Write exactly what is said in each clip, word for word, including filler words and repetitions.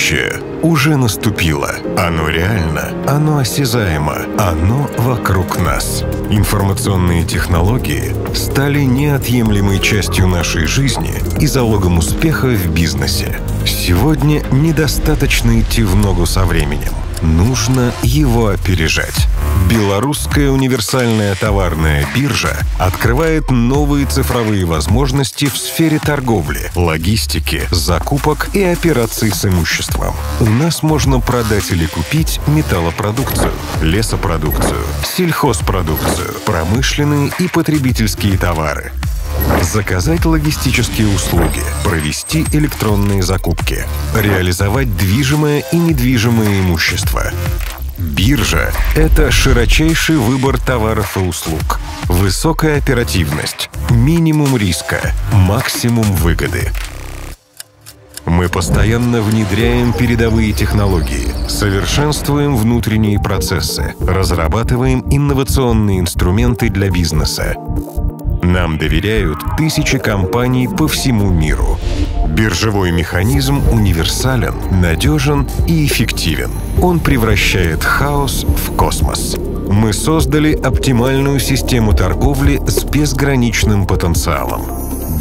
Будущее уже наступило. Оно реально, оно осязаемо, оно вокруг нас. Информационные технологии стали неотъемлемой частью нашей жизни и залогом успеха в бизнесе. Сегодня недостаточно идти в ногу со временем. Нужно его опережать. Белорусская универсальная товарная биржа открывает новые цифровые возможности в сфере торговли, логистики, закупок и операций с имуществом. У нас можно продать или купить металлопродукцию, лесопродукцию, сельхозпродукцию, промышленные и потребительские товары. Заказать логистические услуги, провести электронные закупки, реализовать движимое и недвижимое имущество. Биржа – это широчайший выбор товаров и услуг, высокая оперативность, минимум риска, максимум выгоды. Мы постоянно внедряем передовые технологии, совершенствуем внутренние процессы, разрабатываем инновационные инструменты для бизнеса. Нам доверяют тысячи компаний по всему миру. Биржевой механизм универсален, надежен и эффективен. Он превращает хаос в космос. Мы создали оптимальную систему торговли с безграничным потенциалом.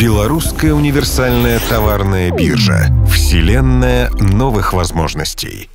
Белорусская универсальная товарная биржа. Вселенная новых возможностей.